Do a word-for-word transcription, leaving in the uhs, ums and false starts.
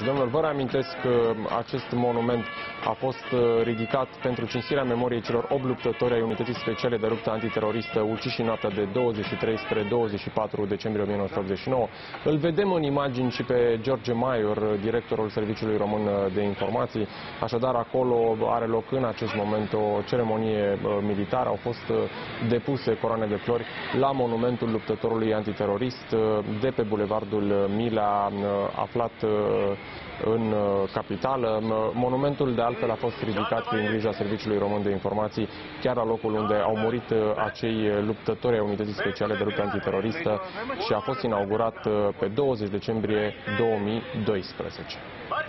și domnilor, vă reamintesc că acest monument a fost ridicat pentru cinstirea memoriei celor opt luptători ai Unității Speciale de Luptă Antiteroristă uciși în noaptea de douăzeci și trei spre douăzeci și patru decembrie o mie nouă sute optzeci și nouă. Îl vedem în imagini și pe George Maior, directorul Serviciului Român de Informații. Așadar, acolo are loc în acest moment o ceremonie militară. Au fost depuse coroane de flori la monumentul luptătorului antiterorist de pe Bulevardul Mila, aflat în capitală. Monumentul, de altfel, a fost ridicat prin grija Serviciului Român de Informații, chiar la locul unde au murit acei luptători ai Unității Speciale de Luptă Antiteroristă, și a fost inaugurat pe douăzeci decembrie două mii doisprezece.